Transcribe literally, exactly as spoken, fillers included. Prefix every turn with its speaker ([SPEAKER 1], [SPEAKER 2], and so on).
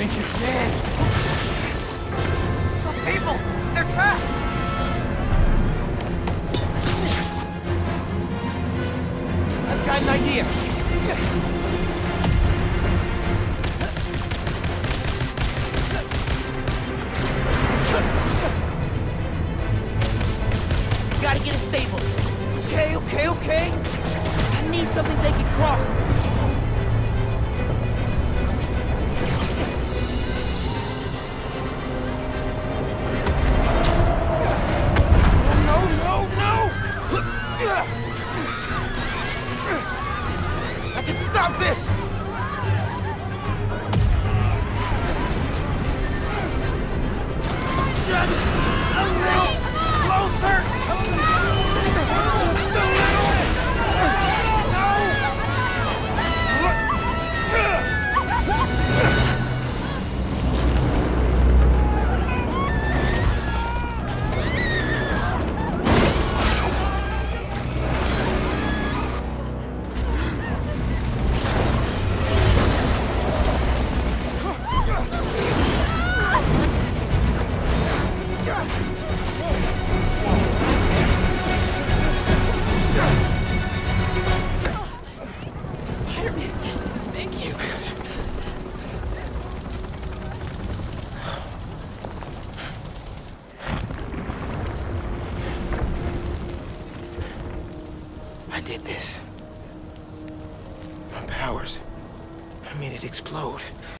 [SPEAKER 1] think you're dead?
[SPEAKER 2] Those people! They're trapped!
[SPEAKER 1] I've got an idea. Gotta get it stable. Okay, okay, okay. I need something they can cross. No, no, no! I can stop this! Just a little closer! Just a little! Thank you. I did this. My powers. I made it explode.